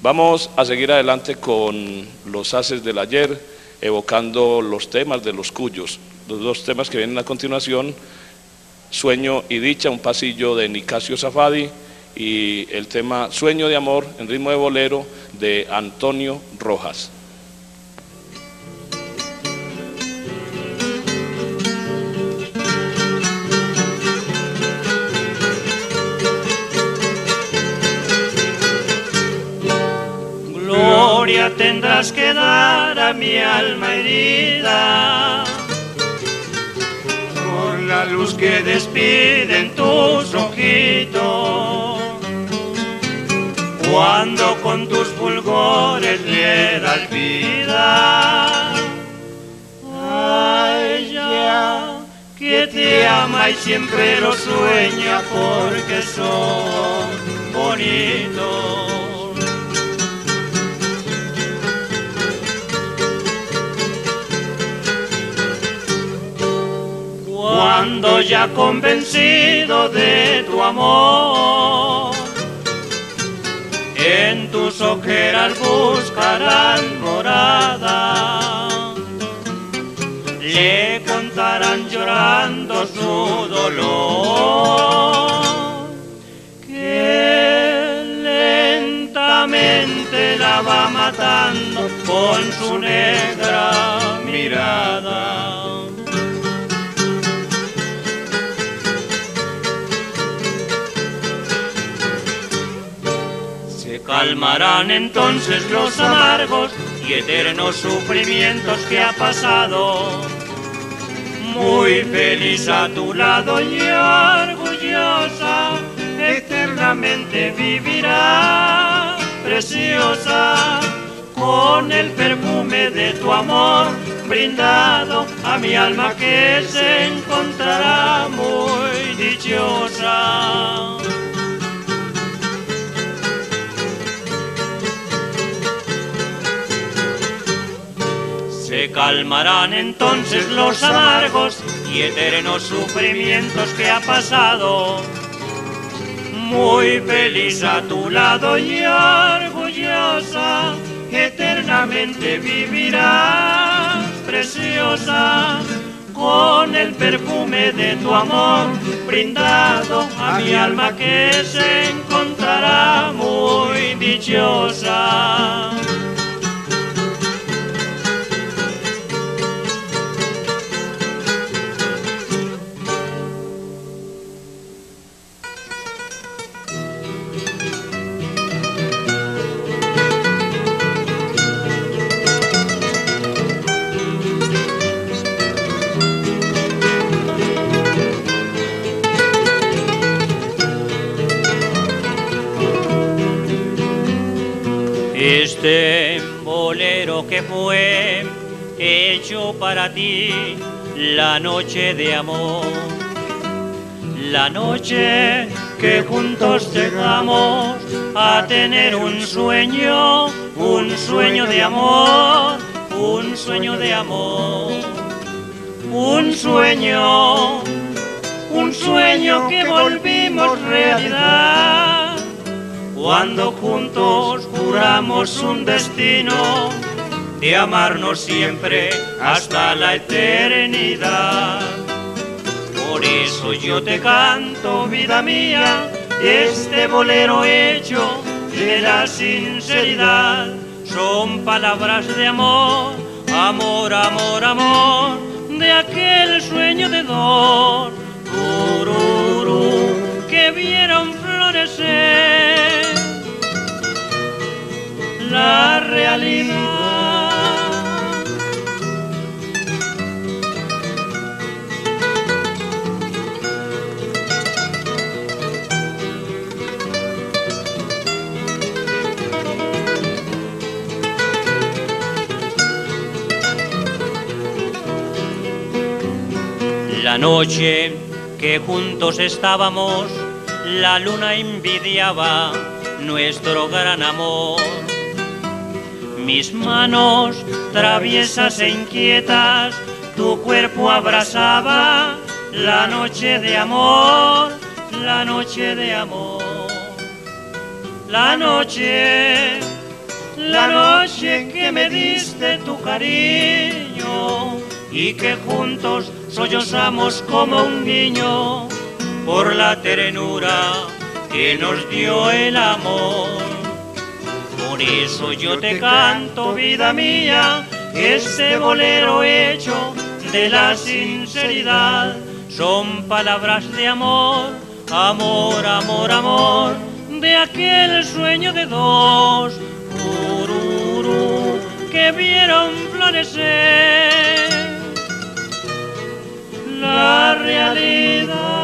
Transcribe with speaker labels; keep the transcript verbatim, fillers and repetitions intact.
Speaker 1: Vamos a seguir adelante con los haces del ayer, evocando los temas de los cuyos. Los dos temas que vienen a continuación, Sueño y Dicha, un pasillo de Nicasio Safadi, y el tema Sueño de Amor en ritmo de bolero de Antonio Rojas.
Speaker 2: Gloria tendrás que dar a mi alma herida por la luz que despiden tus ojitos, cuando con tus fulgores le das vida a ella que te ama y siempre lo sueña porque son bonitos. Cuando ya convencido de tu amor, en tus ojeras buscarán morada, le contarán llorando su dolor, que lentamente la va matando con su negra mirada. Calmarán entonces los amargos y eternos sufrimientos que ha pasado. Muy feliz a tu lado y orgullosa, eternamente vivirá, preciosa, con el perfume de tu amor brindado a mi alma que se encontrará muy dichosa. Se calmarán entonces los amargos y eternos sufrimientos que ha pasado. Muy feliz a tu lado y orgullosa, eternamente vivirás, preciosa, con el perfume de tu amor brindado a mi alma que se encontrará muy dichosa. Este bolero que fue hecho para ti, la noche de amor, la noche que juntos llegamos a tener un sueño, un sueño de amor, un sueño de amor, un sueño, un sueño que volvimos realidad. Cuando juntos juramos un destino de amarnos siempre hasta la eternidad. Por eso yo te canto, vida mía, este bolero hecho de la sinceridad. Son palabras de amor, amor, amor, amor, de aquel sueño de dor, tururú, que vieron florecer la realidad. La noche que juntos estábamos, la luna envidiaba nuestro gran amor. Mis manos traviesas e inquietas, tu cuerpo abrazaba la noche de amor, la noche de amor. La noche la noche que me diste tu cariño y que juntos sollozamos como un niño por la ternura que nos dio el amor. Por eso yo te canto, vida mía, este bolero hecho de la sinceridad. Son palabras de amor, amor, amor, amor, de aquel sueño de dos ururú, que vieron florecer la realidad.